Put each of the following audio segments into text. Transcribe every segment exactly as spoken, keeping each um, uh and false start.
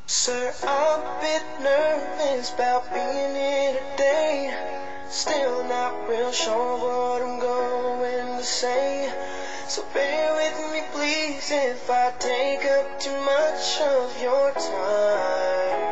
Sir, I'm a bit nervous about being here today. Still not real sure what I'm going to say. So bear with me please if I take up too much of your time.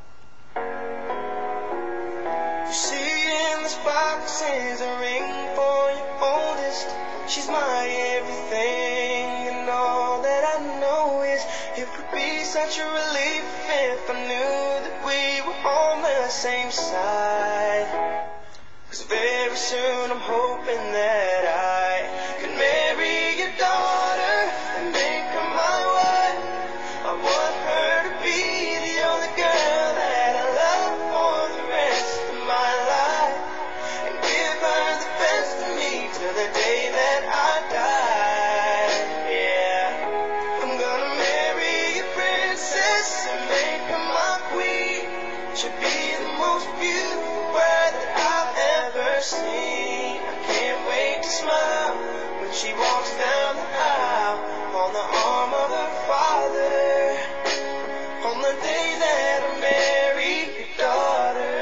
You see in this box is a ring for your oldest. She's my everything, and all that I know is it would be such a relief if I knew that we were on the same side. 'Cause very soon I'm hoping that I can marry your daughter and make her my wife. I want her to be the only girl that I love for the rest of my life, and give her the best of me till the day that I die. Yeah, I'm gonna marry a princess and make her my queen. She'll be the most beautiful bride that I've ever seen. I can't wait to smile when she walks down the aisle on the arm of her father, on the day that I marry your daughter.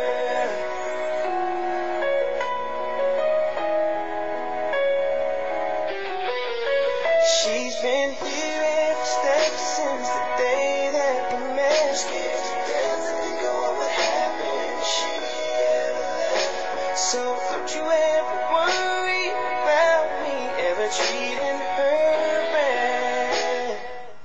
She's been here every step since the day that we met. Scared to death to think of what would happen if she ever left. So don't you ever worry about me ever treating her bad.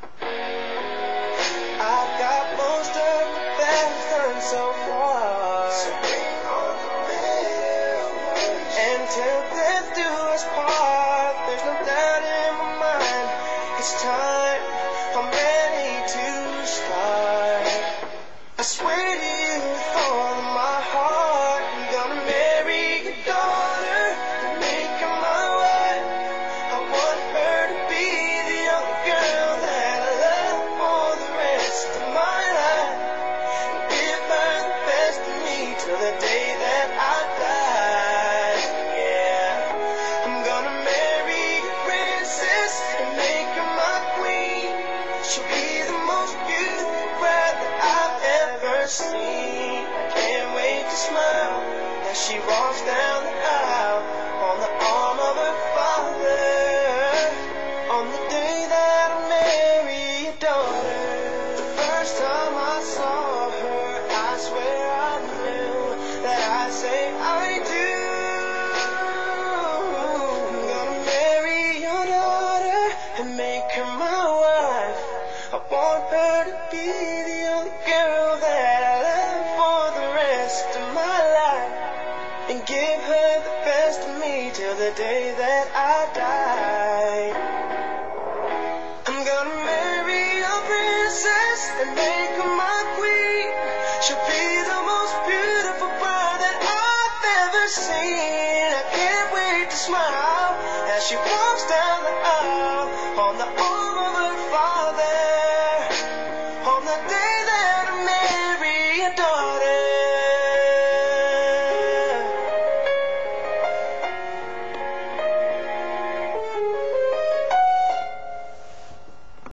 I've got most of the best done so far. So bring on the better ones. And till death do us part, there's no doubt in my mind. It's time, I'm ready to start. I swear to you with all of my heart, I'm gonna marry your daughter and make her my wife. I want her to be the only girl that I love for the rest of my life, and give her the best of me till the day that I die. Yeah, I'm gonna marry a princess and make her my queen. She'll be the most beautiful bride that I've ever seen. I can't wait to smile as she walks down the aisle on the arm of her father, on the day that I marry your daughter. The first time I saw her, I swear I knew that I'd say I do. I'm gonna marry your daughter and make her my wife. I want her to be the only girl that I love for the rest of my life, and give her the best of me till the day that I die. I'm gonna marry a princess and make her my queen. She'll be the most beautiful bride that I've ever seen. I can't wait to smile as she walks down the aisle on the arm